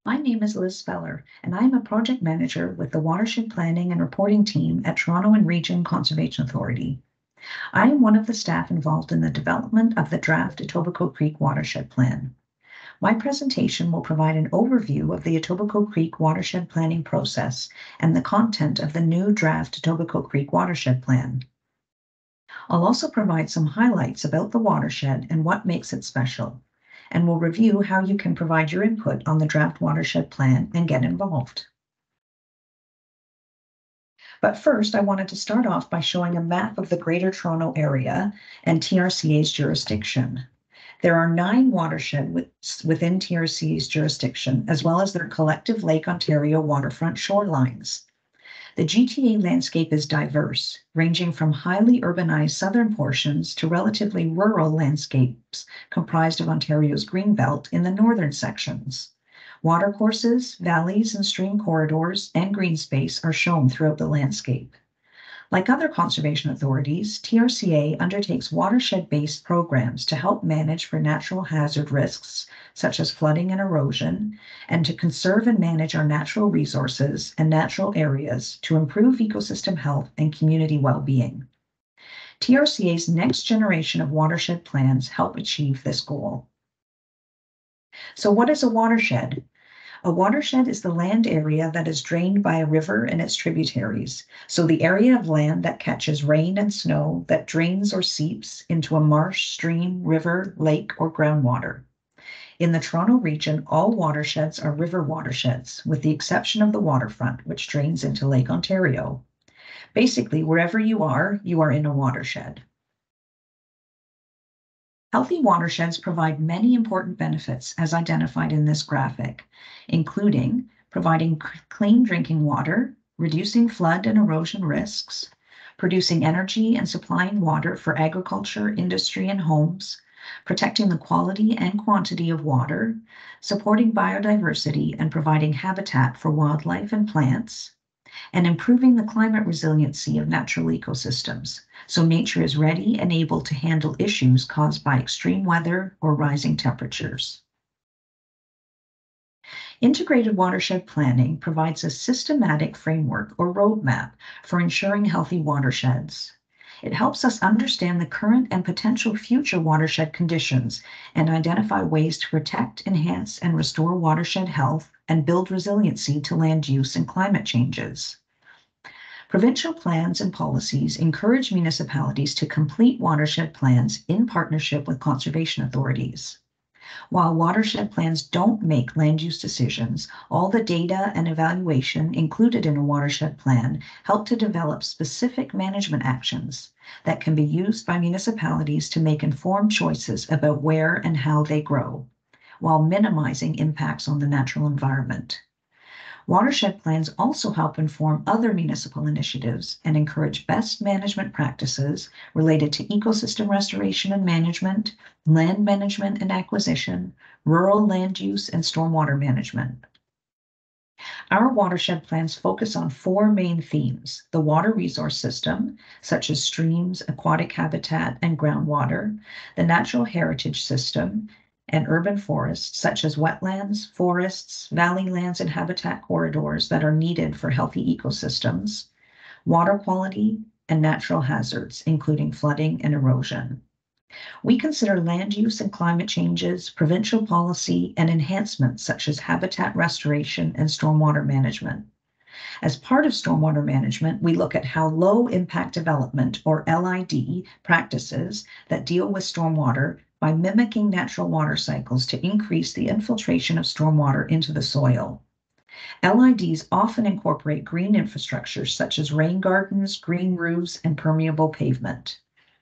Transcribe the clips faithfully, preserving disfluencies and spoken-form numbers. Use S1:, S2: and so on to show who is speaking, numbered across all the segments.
S1: My name is Liz Speller, and I am a project manager with the Watershed Planning and Reporting team at Toronto and Region Conservation Authority. I am one of the staff involved in the development of the draft Etobicoke Creek Watershed Plan. My presentation will provide an overview of the Etobicoke Creek Watershed Planning process and the content of the new draft Etobicoke Creek Watershed Plan. I'll also provide some highlights about the watershed and what makes it special, and we'll review how you can provide your input on the draft watershed plan and get involved. But first, I wanted to start off by showing a map of the Greater Toronto Area and T R C A's jurisdiction. There are nine watersheds within T R C A's jurisdiction, as well as their collective Lake Ontario waterfront shorelines. The G T A landscape is diverse, ranging from highly urbanized southern portions to relatively rural landscapes comprised of Ontario's greenbelt in the northern sections. Watercourses, valleys, and stream corridors and green space are shown throughout the landscape. Like other conservation authorities, T R C A undertakes watershed-based programs to help manage for natural hazard risks, such as flooding and erosion, and to conserve and manage our natural resources and natural areas to improve ecosystem health and community well-being. T R C A's next generation of watershed plans help achieve this goal. So what is a watershed? A watershed is the land area that is drained by a river and its tributaries, so the area of land that catches rain and snow that drains or seeps into a marsh, stream, river, lake, or groundwater. In the Toronto region, all watersheds are river watersheds, with the exception of the waterfront, which drains into Lake Ontario. Basically, wherever you are, you are in a watershed. Healthy watersheds provide many important benefits as identified in this graphic, including providing clean drinking water, reducing flood and erosion risks, producing energy and supplying water for agriculture, industry, and homes, protecting the quality and quantity of water, supporting biodiversity and providing habitat for wildlife and plants, and improving the climate resiliency of natural ecosystems, so nature is ready and able to handle issues caused by extreme weather or rising temperatures. Integrated watershed planning provides a systematic framework or roadmap for ensuring healthy watersheds. It helps us understand the current and potential future watershed conditions and identify ways to protect, enhance, and restore watershed health and build resiliency to land use and climate changes. Provincial plans and policies encourage municipalities to complete watershed plans in partnership with conservation authorities. While watershed plans don't make land use decisions, all the data and evaluation included in a watershed plan help to develop specific management actions that can be used by municipalities to make informed choices about where and how they grow, while minimizing impacts on the natural environment. Watershed plans also help inform other municipal initiatives and encourage best management practices related to ecosystem restoration and management, land management and acquisition, rural land use, and stormwater management. Our watershed plans focus on four main themes: the water resource system, such as streams, aquatic habitat, and groundwater, the natural heritage system, and urban forests, such as wetlands, forests, valley lands, and habitat corridors that are needed for healthy ecosystems, water quality, and natural hazards, including flooding and erosion. We consider land use and climate changes, provincial policy, and enhancements such as habitat restoration and stormwater management. As part of stormwater management, we look at how low impact development, or L I D, practices that deal with stormwater by mimicking natural water cycles to increase the infiltration of stormwater into the soil. L I Ds often incorporate green infrastructure such as rain gardens, green roofs, and permeable pavement.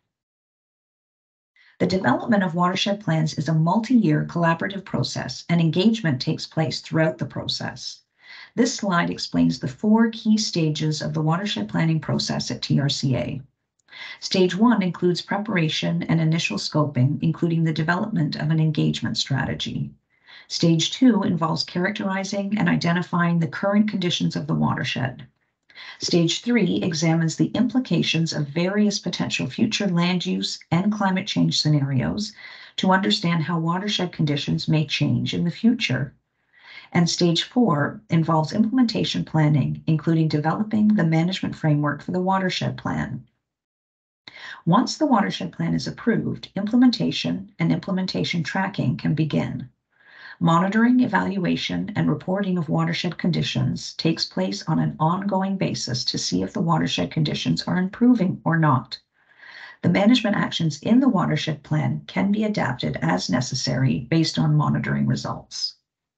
S1: The development of watershed plans is a multi-year collaborative process, and engagement takes place throughout the process. This slide explains the four key stages of the watershed planning process at T R C A. Stage one includes preparation and initial scoping, including the development of an engagement strategy. Stage two involves characterizing and identifying the current conditions of the watershed. Stage three examines the implications of various potential future land use and climate change scenarios to understand how watershed conditions may change in the future. And stage four involves implementation planning, including developing the management framework for the watershed plan. Once the watershed plan is approved, implementation and implementation tracking can begin. Monitoring, evaluation, and reporting of watershed conditions takes place on an ongoing basis to see if the watershed conditions are improving or not. The management actions in the watershed plan can be adapted as necessary based on monitoring results.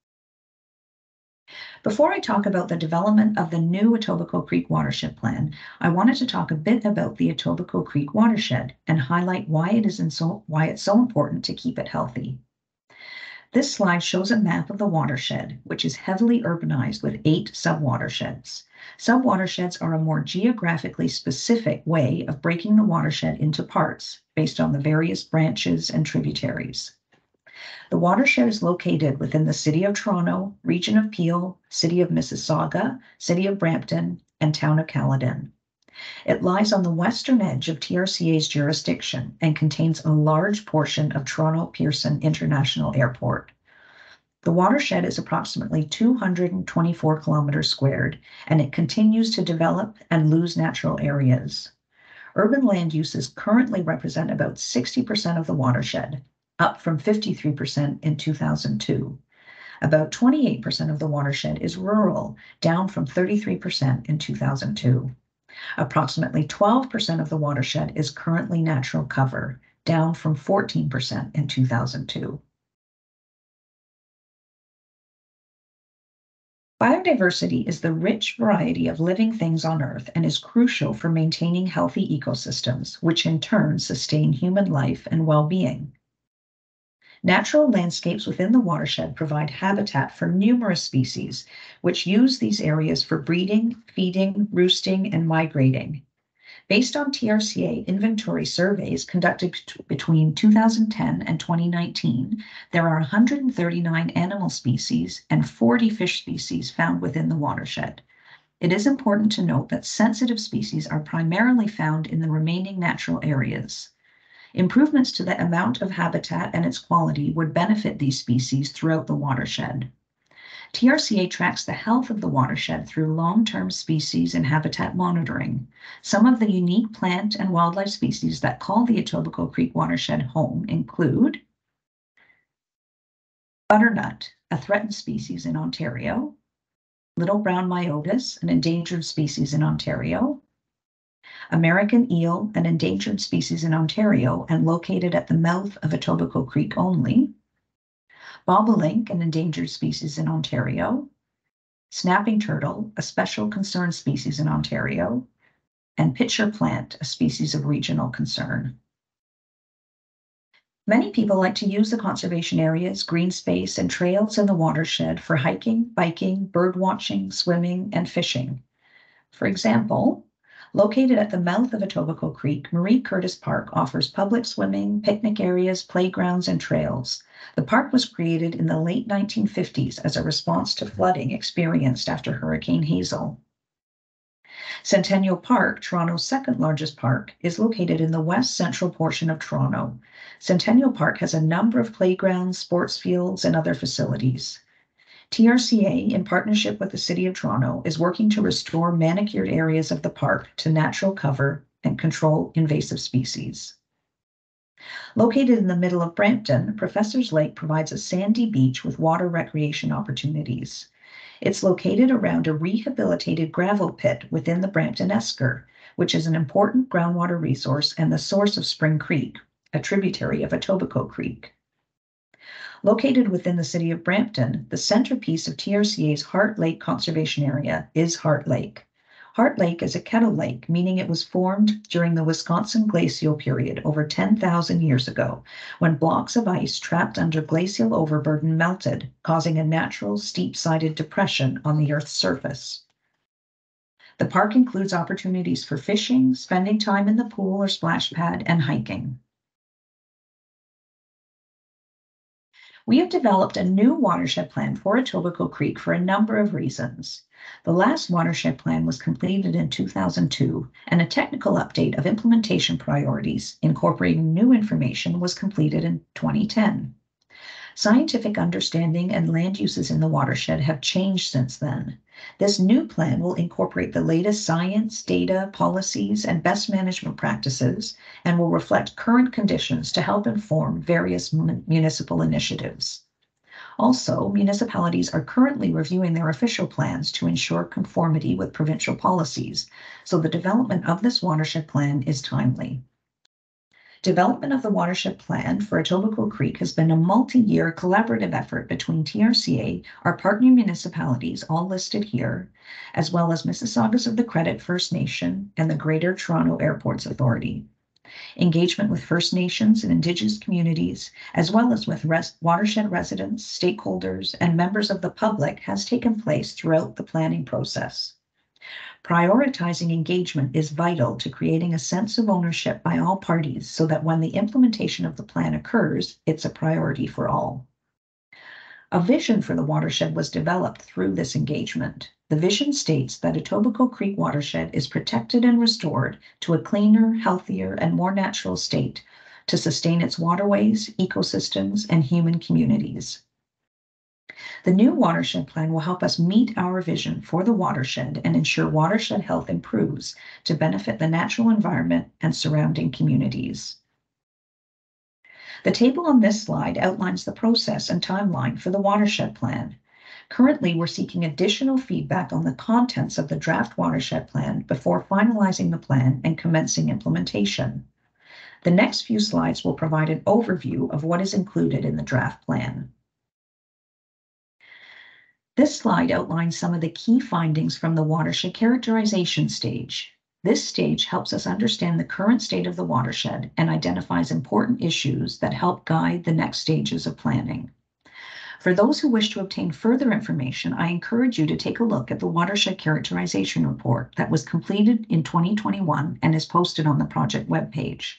S1: Before I talk about the development of the new Etobicoke Creek Watershed Plan, I wanted to talk a bit about the Etobicoke Creek watershed and highlight why it is in so, why it's so important to keep it healthy. This slide shows a map of the watershed, which is heavily urbanized with eight sub-watersheds. Sub-watersheds are a more geographically specific way of breaking the watershed into parts based on the various branches and tributaries. The watershed is located within the City of Toronto, Region of Peel, City of Mississauga, City of Brampton, and Town of Caledon. It lies on the western edge of T R C A's jurisdiction and contains a large portion of Toronto Pearson International Airport. The watershed is approximately two hundred twenty-four kilometers squared, and it continues to develop and lose natural areas. Urban land uses currently represent about sixty percent of the watershed, up from fifty-three percent in two thousand two. About twenty-eight percent of the watershed is rural, down from thirty-three percent in two thousand two. Approximately twelve percent of the watershed is currently natural cover, down from fourteen percent in two thousand two. Biodiversity is the rich variety of living things on Earth and is crucial for maintaining healthy ecosystems, which in turn sustain human life and well-being. Natural landscapes within the watershed provide habitat for numerous species, which use these areas for breeding, feeding, roosting, and migrating. Based on T R C A inventory surveys conducted between two thousand ten and twenty nineteen, there are one hundred thirty-nine animal species and forty fish species found within the watershed. It is important to note that sensitive species are primarily found in the remaining natural areas. Improvements to the amount of habitat and its quality would benefit these species throughout the watershed. T R C A tracks the health of the watershed through long-term species and habitat monitoring. Some of the unique plant and wildlife species that call the Etobicoke Creek watershed home include butternut, a threatened species in Ontario, little brown myotis, an endangered species in Ontario, American eel, an endangered species in Ontario and located at the mouth of Etobicoke Creek only, bobolink, an endangered species in Ontario, snapping turtle, a special concern species in Ontario, and pitcher plant, a species of regional concern. Many people like to use the conservation areas, green space, and trails in the watershed for hiking, biking, bird watching, swimming, and fishing. For example, located at the mouth of Etobicoke Creek, Marie Curtis Park offers public swimming, picnic areas, playgrounds, and trails. The park was created in the late nineteen fifties as a response to flooding experienced after Hurricane Hazel. Centennial Park, Toronto's second largest park, is located in the west central portion of Toronto. Centennial Park has a number of playgrounds, sports fields, and other facilities. T R C A, in partnership with the City of Toronto, is working to restore manicured areas of the park to natural cover and control invasive species. Located in the middle of Brampton, Professor's Lake provides a sandy beach with water recreation opportunities. It's located around a rehabilitated gravel pit within the Brampton Esker, which is an important groundwater resource and the source of Spring Creek, a tributary of Etobicoke Creek. Located within the city of Brampton, the centerpiece of T R C A's Heart Lake Conservation Area is Heart Lake. Heart Lake is a kettle lake, meaning it was formed during the Wisconsin glacial period over ten thousand years ago, when blocks of ice trapped under glacial overburden melted, causing a natural steep-sided depression on the Earth's surface. The park includes opportunities for fishing, spending time in the pool or splash pad, and hiking. We have developed a new watershed plan for Etobicoke Creek for a number of reasons. The last watershed plan was completed in two thousand two, and a technical update of implementation priorities incorporating new information was completed in twenty ten. Scientific understanding and land uses in the watershed have changed since then. This new plan will incorporate the latest science, data, policies, and best management practices, and will reflect current conditions to help inform various municipal initiatives. Also, municipalities are currently reviewing their official plans to ensure conformity with provincial policies, so the development of this watershed plan is timely. Development of the watershed plan for Etobicoke Creek has been a multi-year collaborative effort between T R C A, our partner municipalities, all listed here, as well as Mississaugas of the Credit First Nation and the Greater Toronto Airports Authority. Engagement with First Nations and Indigenous communities, as well as with res- watershed residents, stakeholders, and members of the public, has taken place throughout the planning process. Prioritizing engagement is vital to creating a sense of ownership by all parties so that when the implementation of the plan occurs, it's a priority for all. A vision for the watershed was developed through this engagement. The vision states that Etobicoke Creek Watershed is protected and restored to a cleaner, healthier, and more natural state to sustain its waterways, ecosystems, and human communities. The new watershed plan will help us meet our vision for the watershed and ensure watershed health improves to benefit the natural environment and surrounding communities. The table on this slide outlines the process and timeline for the watershed plan. Currently, we're seeking additional feedback on the contents of the draft watershed plan before finalizing the plan and commencing implementation. The next few slides will provide an overview of what is included in the draft plan. This slide outlines some of the key findings from the watershed characterization stage. This stage helps us understand the current state of the watershed and identifies important issues that help guide the next stages of planning. For those who wish to obtain further information, I encourage you to take a look at the Watershed Characterization Report that was completed in twenty twenty-one and is posted on the project webpage.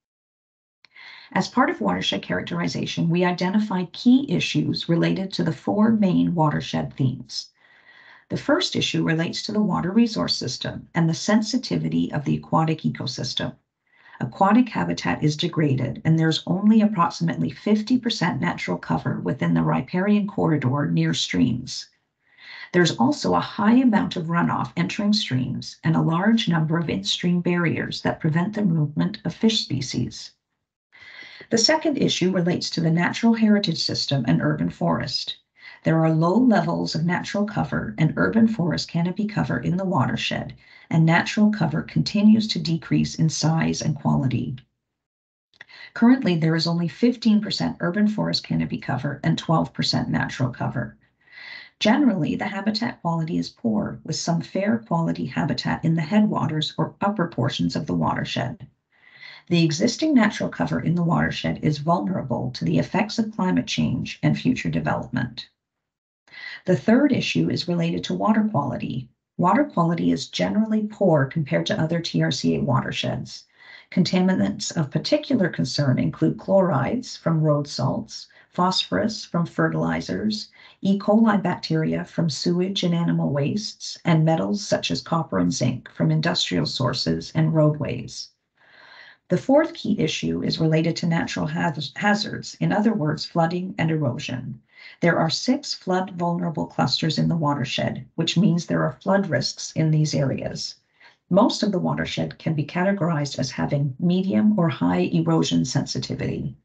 S1: As part of watershed characterization, we identified key issues related to the four main watershed themes. The first issue relates to the water resource system and the sensitivity of the aquatic ecosystem. Aquatic habitat is degraded, and there's only approximately fifty percent natural cover within the riparian corridor near streams. There's also a high amount of runoff entering streams and a large number of in-stream barriers that prevent the movement of fish species. The second issue relates to the natural heritage system and urban forest. There are low levels of natural cover and urban forest canopy cover in the watershed, and natural cover continues to decrease in size and quality. Currently, there is only fifteen percent urban forest canopy cover and twelve percent natural cover. Generally, the habitat quality is poor, with some fair quality habitat in the headwaters or upper portions of the watershed. The existing natural cover in the watershed is vulnerable to the effects of climate change and future development. The third issue is related to water quality. Water quality is generally poor compared to other T R C A watersheds. Contaminants of particular concern include chlorides from road salts, phosphorus from fertilizers, E. coli bacteria from sewage and animal wastes, and metals such as copper and zinc from industrial sources and roadways. The fourth key issue is related to natural hazards, in other words, flooding and erosion. There are six flood vulnerable clusters in the watershed, which means there are flood risks in these areas. Most of the watershed can be categorized as having medium or high erosion sensitivity.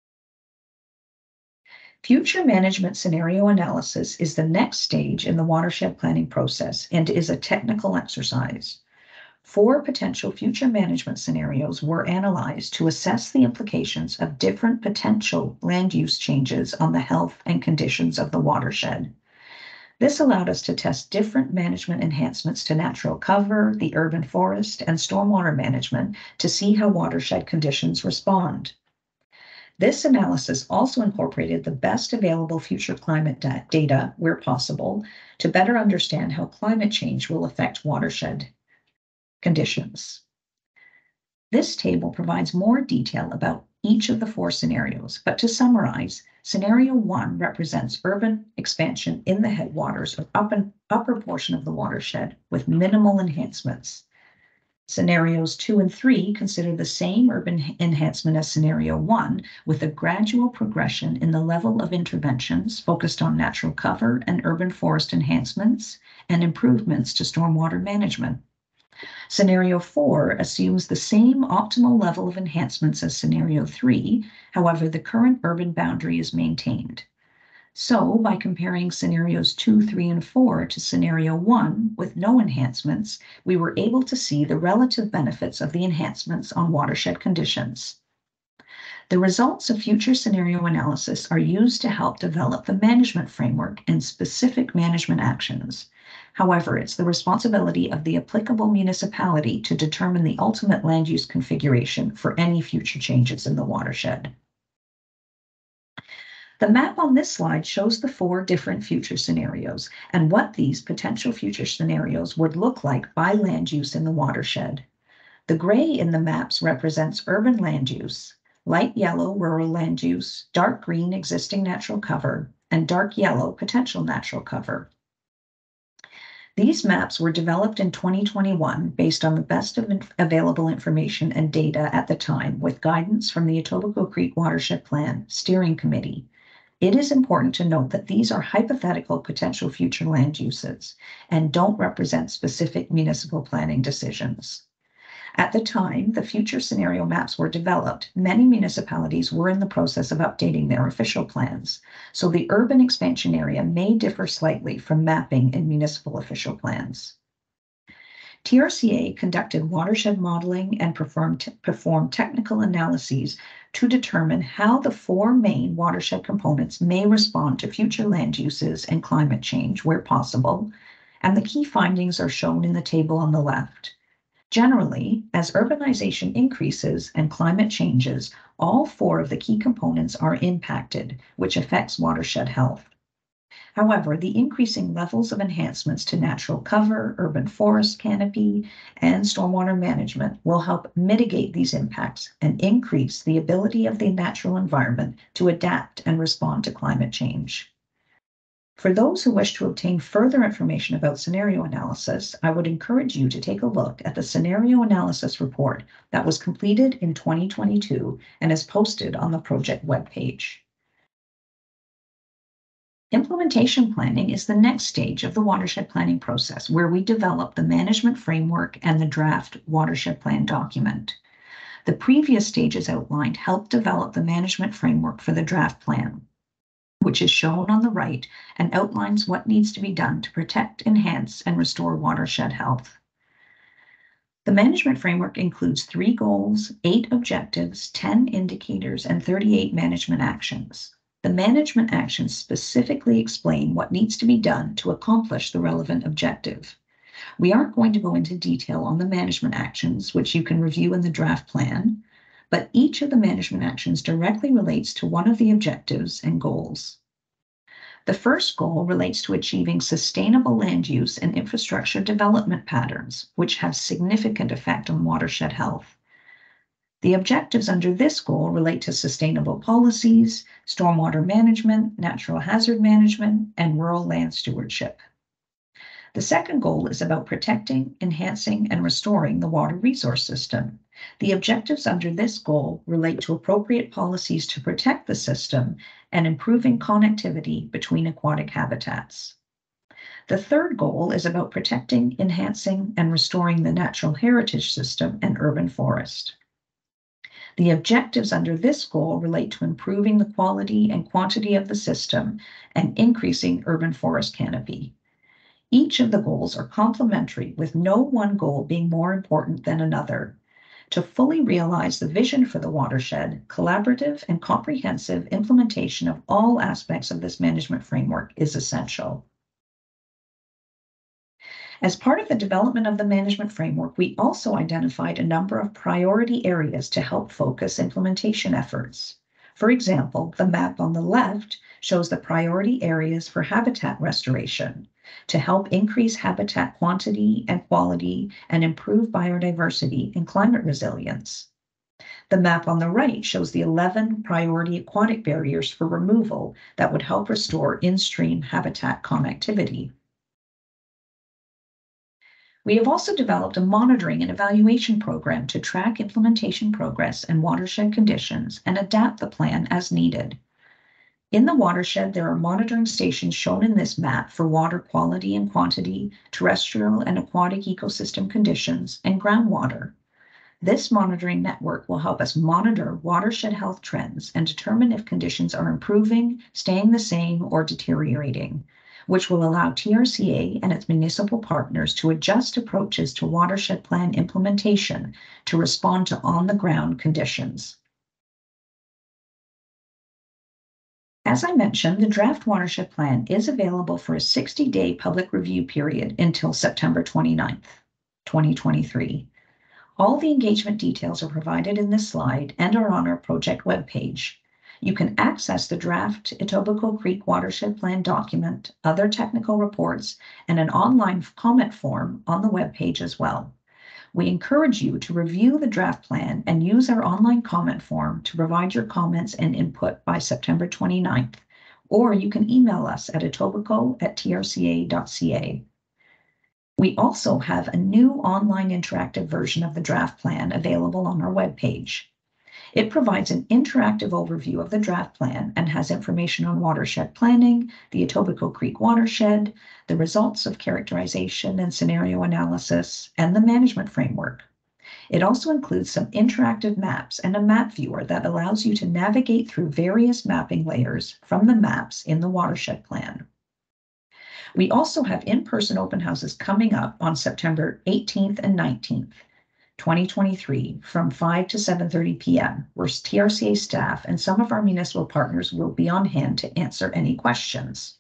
S1: Future management scenario analysis is the next stage in the watershed planning process and is a technical exercise. Four potential future management scenarios were analyzed to assess the implications of different potential land use changes on the health and conditions of the watershed. This allowed us to test different management enhancements to natural cover, the urban forest, and stormwater management to see how watershed conditions respond. This analysis also incorporated the best available future climate da- data where possible to better understand how climate change will affect watershed conditions. This table provides more detail about each of the four scenarios, but to summarize, scenario one represents urban expansion in the headwaters or up and upper portion of the watershed with minimal enhancements. Scenarios two and three consider the same urban enhancement as scenario one, with a gradual progression in the level of interventions focused on natural cover and urban forest enhancements and improvements to stormwater management. Scenario four assumes the same optimal level of enhancements as scenario three, however, the current urban boundary is maintained. So, by comparing scenarios two, three, and four to scenario one with no enhancements, we were able to see the relative benefits of the enhancements on watershed conditions. The results of future scenario analysis are used to help develop the management framework and specific management actions. However, it's the responsibility of the applicable municipality to determine the ultimate land use configuration for any future changes in the watershed. The map on this slide shows the four different future scenarios and what these potential future scenarios would look like by land use in the watershed. The gray in the maps represents urban land use, light yellow rural land use, dark green existing natural cover, and dark yellow potential natural cover. These maps were developed in twenty twenty-one based on the best of available information and data at the time, with guidance from the Etobicoke Creek Watershed Plan Steering Committee. It is important to note that these are hypothetical potential future land uses and don't represent specific municipal planning decisions. At the time the future scenario maps were developed, many municipalities were in the process of updating their official plans, so the urban expansion area may differ slightly from mapping in municipal official plans. T R C A conducted watershed modeling and performed, performed technical analyses to determine how the four main watershed components may respond to future land uses and climate change where possible, and the key findings are shown in the table on the left. Generally, as urbanization increases and climate changes, all four of the key components are impacted, which affects watershed health. However, the increasing levels of enhancements to natural cover, urban forest canopy, and stormwater management will help mitigate these impacts and increase the ability of the natural environment to adapt and respond to climate change. For those who wish to obtain further information about scenario analysis, I would encourage you to take a look at the scenario analysis report that was completed in twenty twenty-two and is posted on the project webpage. Implementation planning is the next stage of the watershed planning process, where we develop the management framework and the draft watershed plan document. The previous stages outlined help develop the management framework for the draft plan, which is shown on the right and outlines what needs to be done to protect, enhance, and restore watershed health. The management framework includes three goals, eight objectives, ten indicators, and thirty-eight management actions. The management actions specifically explain what needs to be done to accomplish the relevant objective. We aren't going to go into detail on the management actions, which you can review in the draft plan, but each of the management actions directly relates to one of the objectives and goals. The first goal relates to achieving sustainable land use and infrastructure development patterns, which have significant effect on watershed health. The objectives under this goal relate to sustainable policies, stormwater management, natural hazard management, and rural land stewardship. The second goal is about protecting, enhancing, and restoring the water resource system. The objectives under this goal relate to appropriate policies to protect the system and improving connectivity between aquatic habitats. The third goal is about protecting, enhancing, and restoring the natural heritage system and urban forest. The objectives under this goal relate to improving the quality and quantity of the system and increasing urban forest canopy. Each of the goals are complementary, with no one goal being more important than another. To fully realize the vision for the watershed, collaborative and comprehensive implementation of all aspects of this management framework is essential. As part of the development of the management framework, we also identified a number of priority areas to help focus implementation efforts. For example, the map on the left shows the priority areas for habitat restoration to help increase habitat quantity and quality and improve biodiversity and climate resilience. The map on the right shows the eleven priority aquatic barriers for removal that would help restore in-stream habitat connectivity. We have also developed a monitoring and evaluation program to track implementation progress and watershed conditions and adapt the plan as needed. In the watershed, there are monitoring stations shown in this map for water quality and quantity, terrestrial and aquatic ecosystem conditions, and groundwater. This monitoring network will help us monitor watershed health trends and determine if conditions are improving, staying the same, or deteriorating, which will allow T R C A and its municipal partners to adjust approaches to watershed plan implementation to respond to on-the-ground conditions. As I mentioned, the draft watershed plan is available for a sixty-day public review period until September twenty-ninth, twenty twenty-three. All the engagement details are provided in this slide and are on our project webpage. You can access the draft Etobicoke Creek Watershed Plan document, other technical reports, and an online comment form on the webpage as well. We encourage you to review the draft plan and use our online comment form to provide your comments and input by September twenty-ninth, or you can email us at etobicoke at t r c a dot c a. We also have a new online interactive version of the draft plan available on our webpage. It provides an interactive overview of the draft plan and has information on watershed planning, the Etobicoke Creek watershed, the results of characterization and scenario analysis, and the management framework. It also includes some interactive maps and a map viewer that allows you to navigate through various mapping layers from the maps in the watershed plan. We also have in-person open houses coming up on September eighteenth and nineteenth. twenty twenty-three from five to seven thirty p m where T R C A staff and some of our municipal partners will be on hand to answer any questions.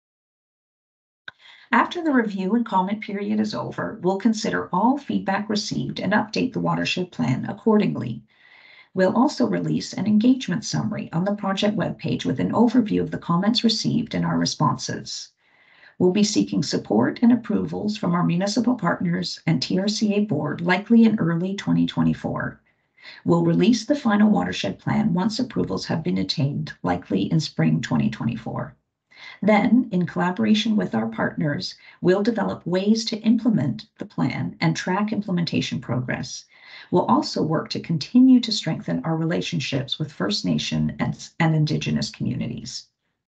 S1: After the review and comment period is over, we'll consider all feedback received and update the watershed plan accordingly. We'll also release an engagement summary on the project webpage with an overview of the comments received and our responses. We'll be seeking support and approvals from our municipal partners and T R C A board likely in early twenty twenty-four. We'll release the final watershed plan once approvals have been attained, likely in spring twenty twenty-four. Then, in collaboration with our partners, we'll develop ways to implement the plan and track implementation progress. We'll also work to continue to strengthen our relationships with First Nation and, and Indigenous communities.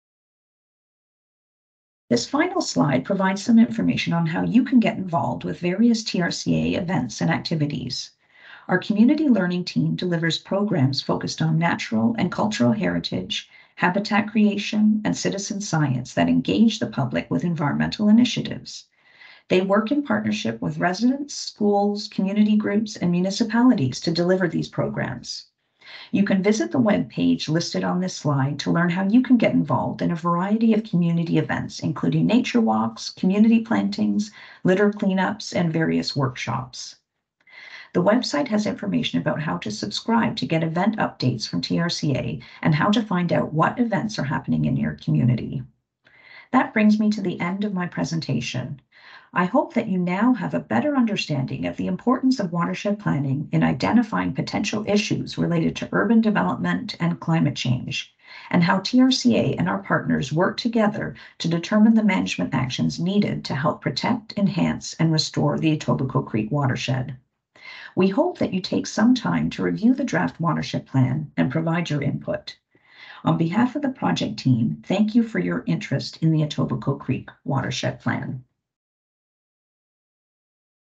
S1: This final slide provides some information on how you can get involved with various T R C A events and activities. Our community learning team delivers programs focused on natural and cultural heritage, habitat creation, and citizen science that engage the public with environmental initiatives. They work in partnership with residents, schools, community groups, and municipalities to deliver these programs. You can visit the webpage listed on this slide to learn how you can get involved in a variety of community events, including nature walks, community plantings, litter cleanups, and various workshops. The website has information about how to subscribe to get event updates from T R C A and how to find out what events are happening in your community. That brings me to the end of my presentation. I hope that you now have a better understanding of the importance of watershed planning in identifying potential issues related to urban development and climate change, and how T R C A and our partners work together to determine the management actions needed to help protect, enhance, and restore the Etobicoke Creek watershed. We hope that you take some time to review the draft watershed plan and provide your input. On behalf of the project team, thank you for your interest in the Etobicoke Creek Watershed Plan.